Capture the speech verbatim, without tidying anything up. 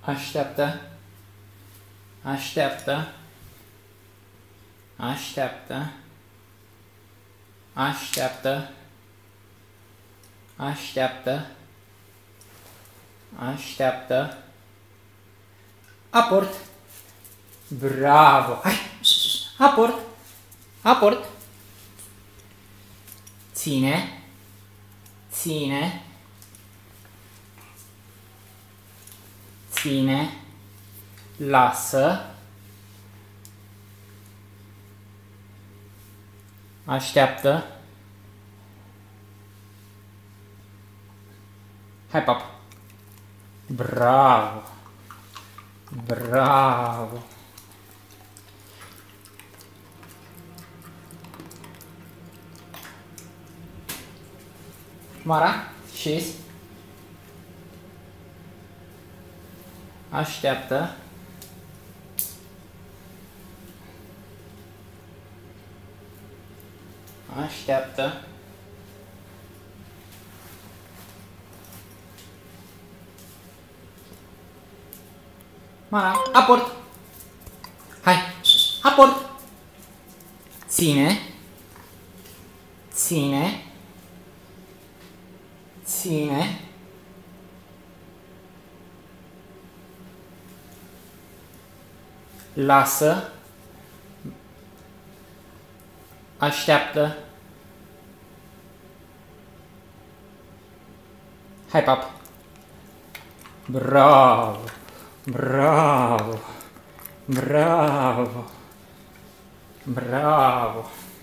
Așteaptă. Așteaptă. Așteaptă. Așteaptă. Așteaptă. Așteaptă. Aport. Bravo. Hai. Aport. Aport. Ține. Ține. Ține. Lasă. Așteaptă. Hai, pap. Bravo. Bravo. Mara, șezi? Așteaptă. Așteaptă. Mara, aport. Hai, aport. Ține. Ține. Ține. Lasă. Așteaptă. Hai, pap. Bravo. Bravo. Bravo. Bravo.